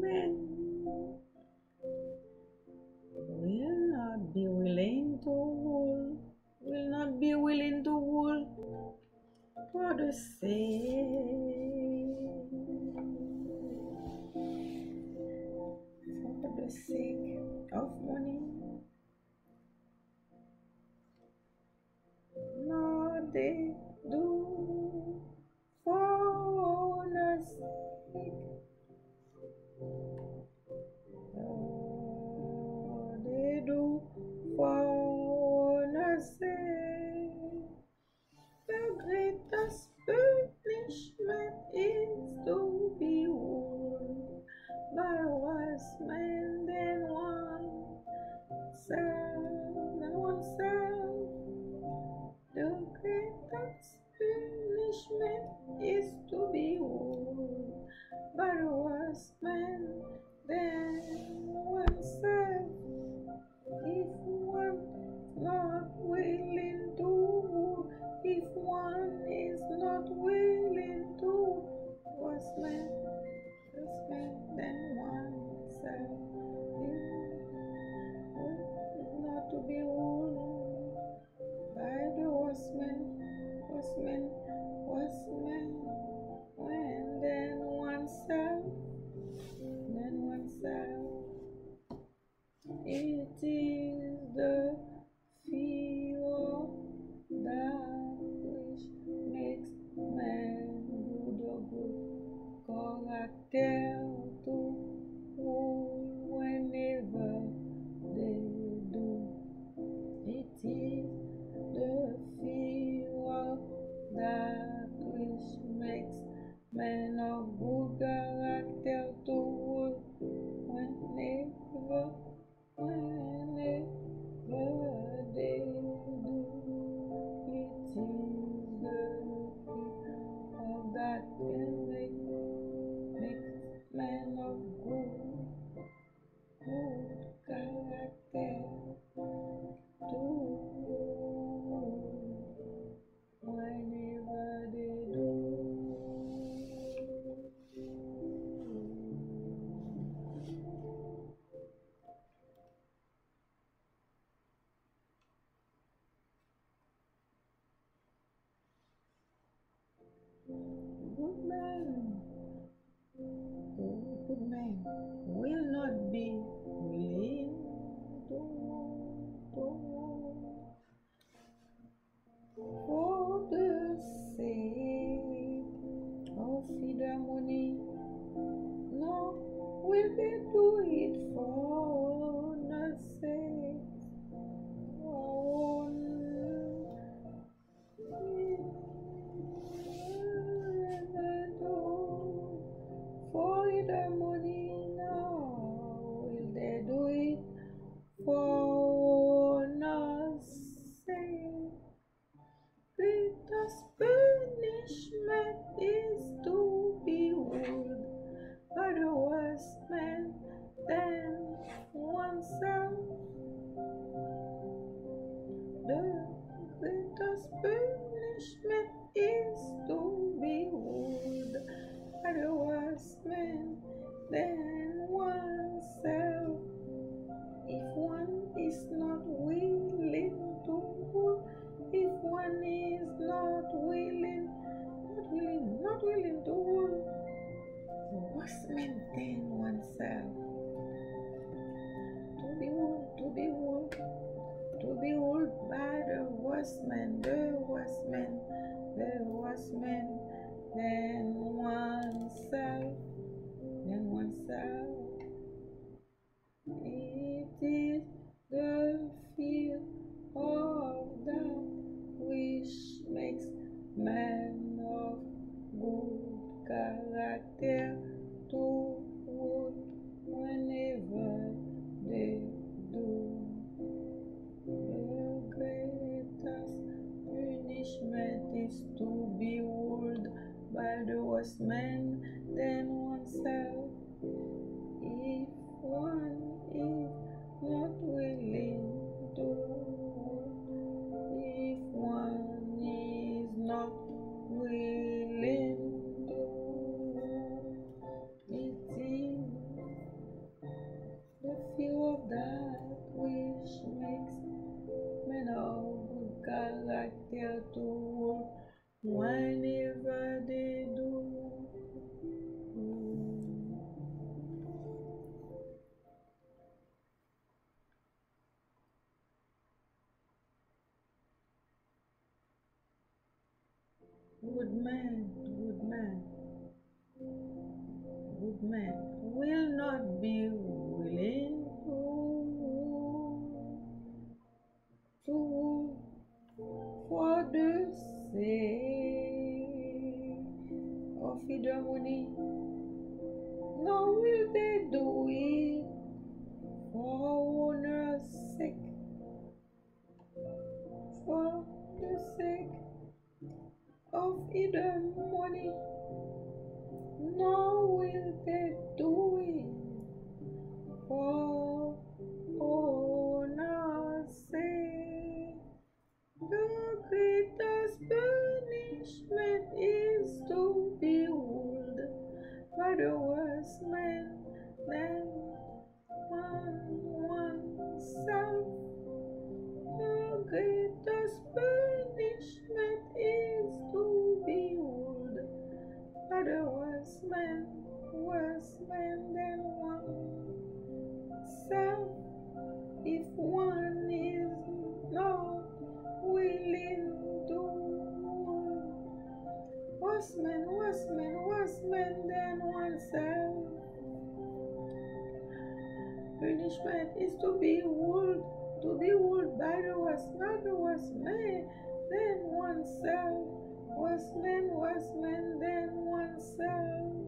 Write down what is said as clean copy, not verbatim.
men will not be willing to rule, will not be willing to rule for the sake of money. No, they do for honor's sake. Oh, they do for honor's sake. The greatest punishment is to be ruled by wise men than oneself. The greatest punishment is to be ruled by the wise man than oneself. If one not willing to rule, if one is not willing to wise man than oneself, is not to be ruled by the wise man, when then oneself. It is the fear that which makes man good character to rule whenever they do. It is the fear that which makes man of good character to rule whenever they do. It is the fear of that can make man of good character to whenever they do. Good man will not be willing to for the sake of either money, nor will they do it for the sake of for either money, nor will they do it for honor's sake. Greatest punishment is to be ruled by the worst man than oneself. The greatest punishment is to be ruled by the worst man than oneself. If one is not willing to rule, if one is not willing to rule, must maintain oneself. To be ruled by the worst man than oneself. It is the fear of that which makes man of good character to rule whenever they do. The greatest punishment is to be ruled by Good man, good man, good man will not be willing to for the sake of either money, nor will they do it for honor's sake, for the sake of either money, nor will they do it for honor's sake. The greatest punishment is to be ruled by the worst man than oneself. The greatest punishment is to be ruled by the worst man than oneself. If one is not willing to rule, worse man than oneself. Punishment is to be ruled by the worst, not the worst man than oneself. Worse man than oneself.